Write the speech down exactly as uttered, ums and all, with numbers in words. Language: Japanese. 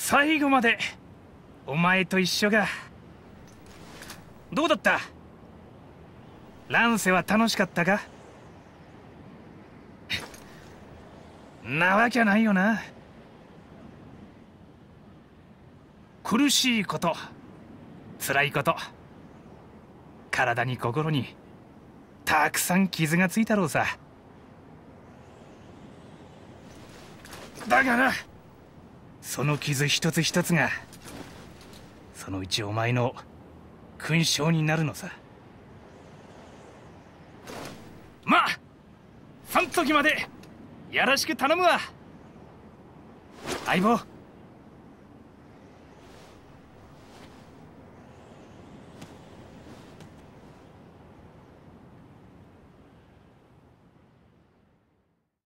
最後までお前と一緒が。どうだった？乱世は楽しかったか？なわけないよな。苦しいこと、辛いこと、体に心にたくさん傷がついたろうさ。だがな、その傷一つ一つがそのうちお前の勲章になるのさ。まあそん時までよろしく頼むわ相棒。